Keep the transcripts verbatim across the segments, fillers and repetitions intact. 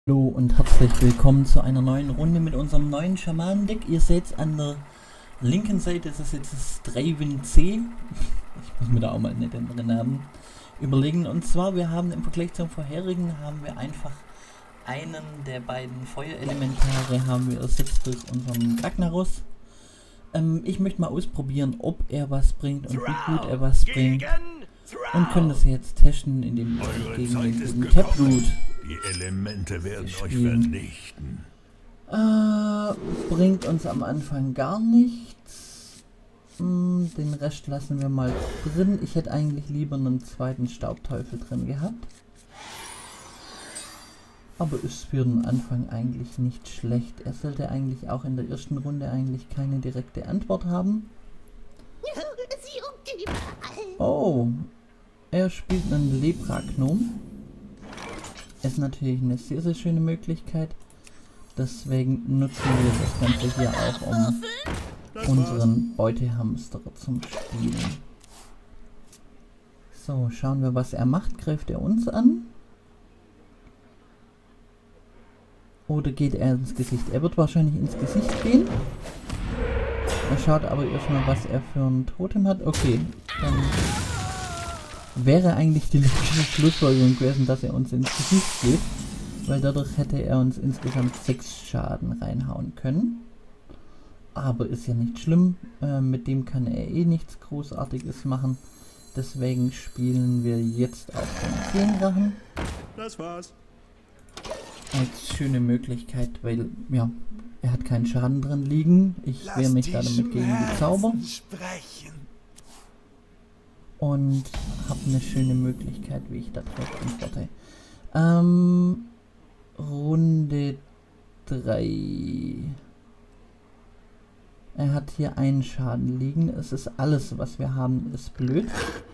Hallo und herzlich willkommen zu einer neuen Runde mit unserem neuen Schamanendeck. Ihr seht an der linken Seite, das ist jetzt das Draven C. Ich muss mir da auch mal nicht den Namen überlegen. Und zwar, wir haben im Vergleich zum vorherigen, haben wir einfach einen der beiden Feuerelementare haben wir ersetzt durch unseren Ragnaros. Ähm, ich möchte mal ausprobieren, ob er was bringt und wie gut er was bringt. Und können das jetzt testen, indem wir gegen den guten Taproot Die Elemente werden euch vernichten. Äh, bringt uns am Anfang gar nichts. Hm, den Rest lassen wir mal drin. Ich hätte eigentlich lieber einen zweiten Staubteufel drin gehabt. Aber ist für den Anfang eigentlich nicht schlecht. Er sollte eigentlich auch in der ersten Runde eigentlich keine direkte Antwort haben. Oh, er spielt einen Lepra-Gnom. Ist natürlich eine sehr, sehr schöne Möglichkeit. Deswegen nutzen wir das Ganze hier auch, um unseren Beutehamster zum Spielen. So, schauen wir, was er macht. Greift er uns an? Oder geht er ins Gesicht? Er wird wahrscheinlich ins Gesicht gehen. Er schaut aber erstmal, was er für ein Totem hat. Okay, dann wäre eigentlich die logische Schlussfolgerung gewesen, dass er uns ins Gesicht geht, weil dadurch hätte er uns insgesamt sechs Schaden reinhauen können. Aber ist ja nicht schlimm, äh, mit dem kann er eh nichts Großartiges machen. Deswegen spielen wir jetzt auf den Feendrachen. Das war's. Als schöne Möglichkeit, weil, ja, er hat keinen Schaden drin liegen. Ich wehre mich da damit gegen die Zauber. Sprechen. Und habe eine schöne Möglichkeit, wie ich da drauf antworte. Ähm, Runde drei. Er hat hier einen Schaden liegen. Es ist alles, was wir haben, ist blöd.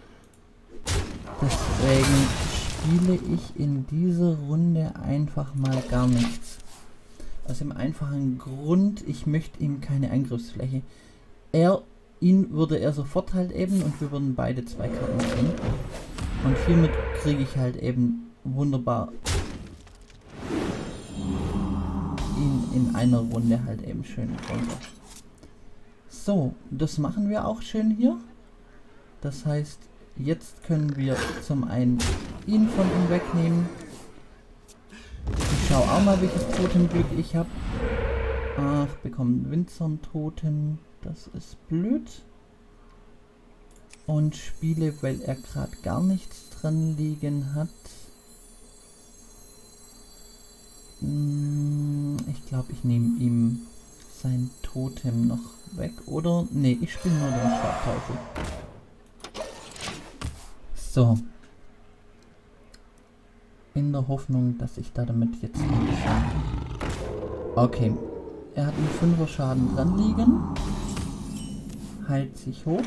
Deswegen spiele ich in dieser Runde einfach mal gar nichts. Aus dem einfachen Grund, ich möchte ihm keine Angriffsfläche. Er Ihn würde er sofort halt eben und wir würden beide zwei Karten ziehen. Und hiermit kriege ich halt eben wunderbar ihn in einer Runde halt eben schön runter. So, das machen wir auch schön hier. Das heißt, jetzt können wir zum einen ihn von ihm wegnehmen. Ich schaue auch mal, welches Totemglück ich habe. Ach, bekommen Windsor-Totem. Das ist blöd. Und spiele, weil er gerade gar nichts dran liegen hat. Ich glaube, ich nehme ihm sein Totem noch weg. Oder? Ne, ich spiele nur den Staubteufel. So. In der Hoffnung, dass ich da damit jetzt ein bisschen... Okay. Er hat einen fünfer Schaden dran liegen. Heilt sich hoch.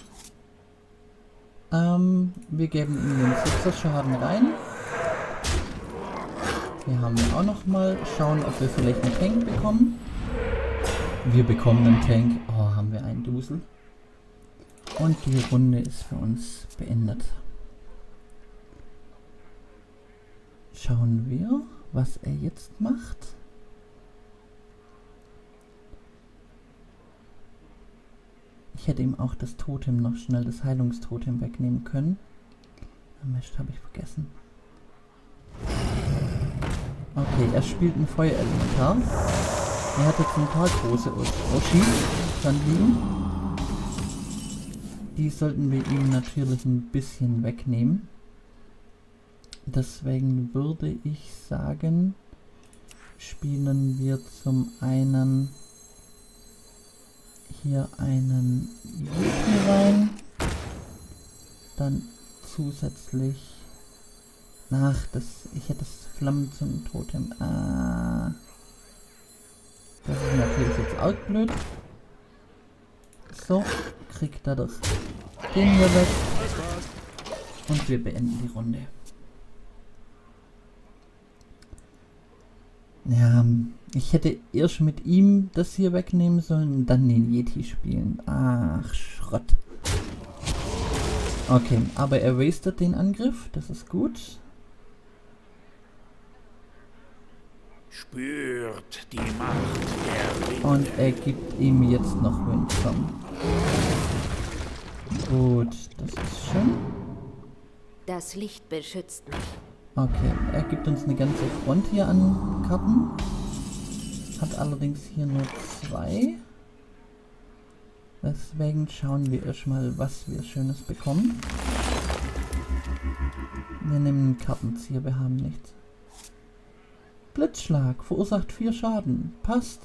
Ähm, wir geben ihm den sechser Schaden rein. Hier haben wir auch noch mal. Schauen, ob wir vielleicht einen Tank bekommen. Wir bekommen einen Tank. Oh, haben wir einen Dusel. Und die Runde ist für uns beendet. Schauen wir, was er jetzt macht. Ich hätte ihm auch das Totem noch schnell, das Heilungstotem wegnehmen können. Mist, habe ich vergessen. Okay, er spielt ein Feuerelementar. Er hat jetzt ein paar große Oshi dran liegen. Die sollten wir ihm natürlich ein bisschen wegnehmen. Deswegen würde ich sagen, spielen wir zum einen hier einen Yeti rein, dann zusätzlich, ach, das, ich hätte das Flammenzungen-Totem, ah, das ist natürlich jetzt auch blöd. So, kriegt dadurch den hier weg und wir beenden die Runde. Ja, ich hätte erst mit ihm das hier wegnehmen sollen und dann den Yeti spielen. Ach, Schrott. Okay, aber er wastet den Angriff, das ist gut. Spürt die Macht der Winde. Und er gibt ihm jetzt noch Windsong. Gut, das ist schön. Das Licht beschützt mich. Okay, er gibt uns eine ganze Front hier an Karten. Hat allerdings hier nur zwei. Deswegen schauen wir erstmal, was wir Schönes bekommen. Wir nehmen einen Kartenzieher, wir haben nichts. Blitzschlag, verursacht vier Schaden. Passt.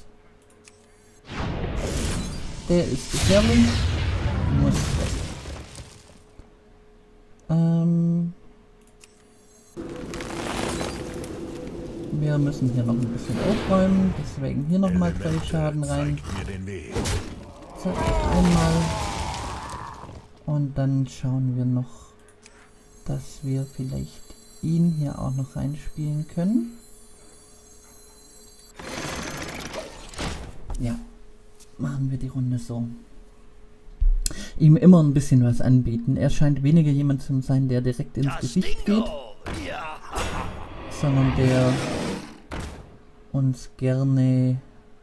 Der ist gefährlich. Muss weg. Ähm... Wir müssen hier noch ein bisschen aufräumen, deswegen hier nochmal drei Schaden rein. Zack, einmal. Und dann schauen wir noch, dass wir vielleicht ihn hier auch noch reinspielen können. Ja, machen wir die Runde so. Ihm immer ein bisschen was anbieten. Er scheint weniger jemand zu sein, der direkt ins Gesicht geht, sondern der uns gerne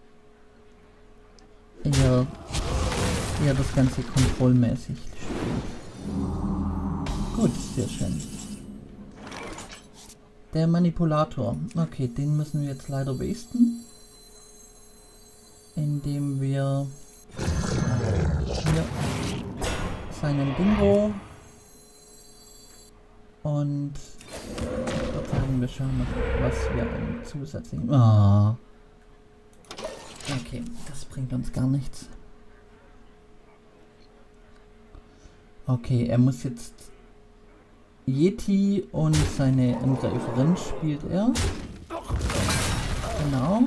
eher, eher das Ganze kontrollmäßig spielt. Gut, sehr schön. Der Manipulator. Okay, den müssen wir jetzt leider wasten. Indem wir hier seinen Dingo und ich würde sagen, wir schauen noch, was wir an zusätzlichen... Ah. Okay, das bringt uns gar nichts. Okay, er muss jetzt Yeti und seine Angreiferin spielt er. Genau.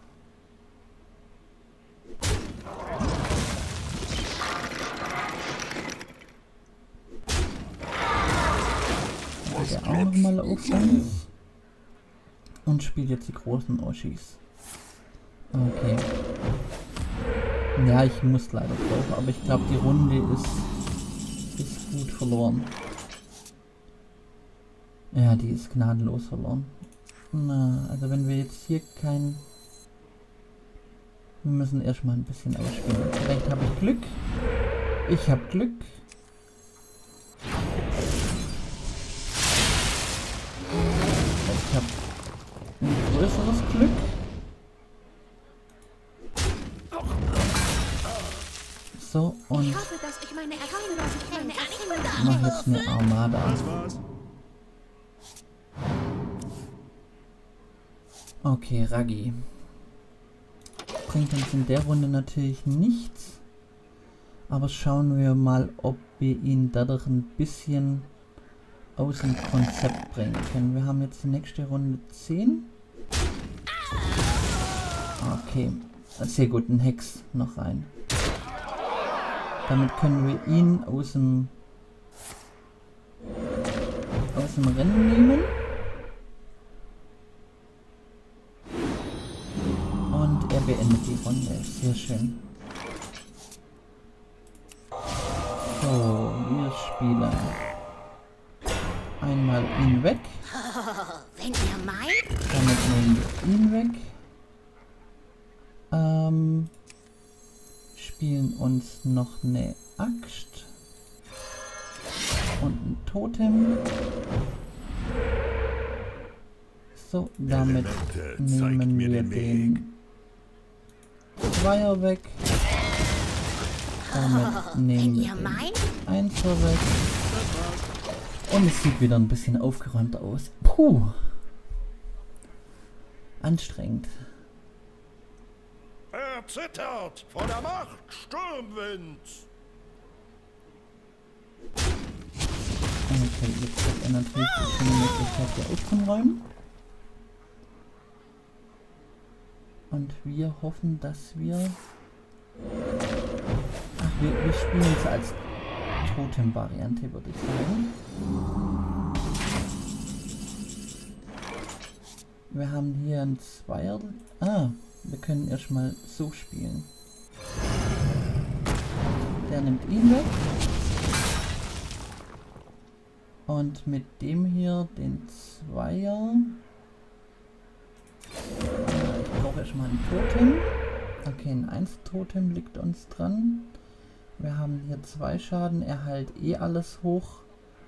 Der auch nochmal auf uns. Und spielt jetzt die großen Oshis. Okay. Ja, ich muss leider drauf, aber ich glaube die Runde ist, ist gut verloren. Ja, die ist gnadenlos verloren. Na, also wenn wir jetzt hier kein... Wir müssen erstmal ein bisschen ausspielen. Vielleicht habe ich Glück. Ich habe Glück. Ich habe ein größeres Glück. So, und Ich hoffe, dass ich meine Erfahrung ich mache jetzt eine Armada. Okay, Raggi. Bringt uns in der Runde natürlich nichts. Aber schauen wir mal, ob wir ihn dadurch ein bisschen aus dem Konzept bringen können. Wir haben jetzt die nächste Runde zehn. Okay, sehr gut, ein Hex noch rein. Damit können wir ihn aus dem, aus dem Rennen nehmen. Und er beendet die Runde. Sehr schön. So, wir spielen einmal ihn weg. Wenn ihr meint. Damit nehmen wir ihn weg. Ähm, spielen uns noch eine Axt. Und ein Totem. So, damit nehmen wir den Zweier weg. Damit nehmen wir den Einser weg. Und es sieht wieder ein bisschen aufgeräumter aus. Puh. Anstrengend. Er zittert vor der Macht Sturmwinds. Okay, jetzt hat er natürlich die schöne Möglichkeit hier aufzuräumen. Und wir hoffen, dass wir... Ach, wir, wir spielen es als Totem-Variante, würde ich sagen. Wir haben hier ein Zweier... Ah, wir können erstmal so spielen. Der nimmt ihn weg. Und mit dem hier den Zweier... erstmal ein Totem. Okay, ein Eins-Totem liegt uns dran. Wir haben hier zwei Schaden, er heilt eh alles hoch.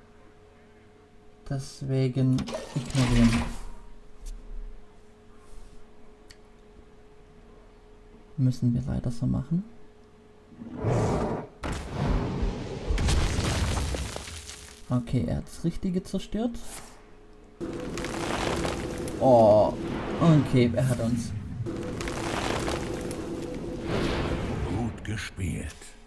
Deswegen ignorieren. Müssen wir leider so machen. Okay, er hat das Richtige zerstört. Oh, okay, er hat uns. Gut gespielt.